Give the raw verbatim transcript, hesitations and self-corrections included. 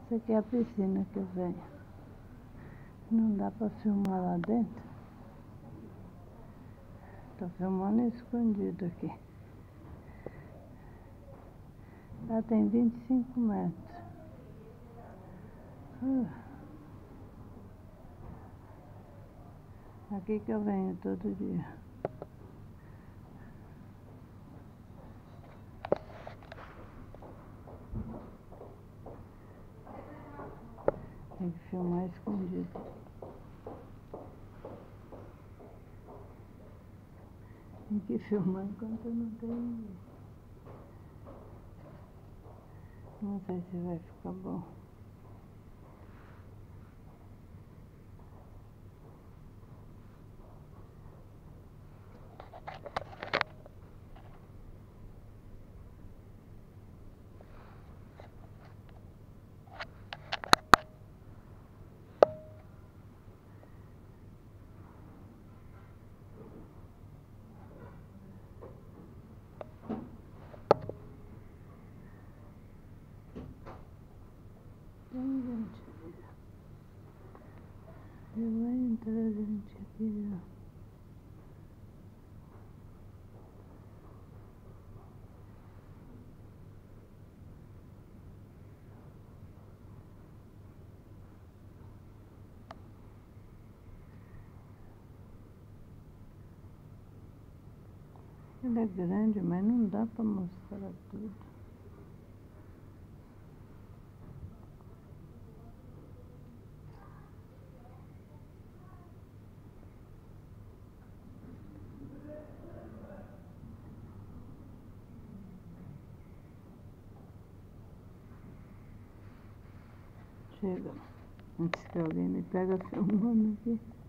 Essa aqui é a piscina que eu venho. Não dá pra filmar lá dentro. Tô filmando escondido aqui. Lá tem vinte e cinco metros. Uh. Aqui que eu venho todo dia. Tem que filmar escondido. Tem que filmar enquanto não tem ninguém. Não sei se vai ficar bom. Tem gente ali. Já vai entrar gente aqui já. Ele é grande, mas não dá para mostrar tudo. Chega, antes que alguém me pega filmando aqui.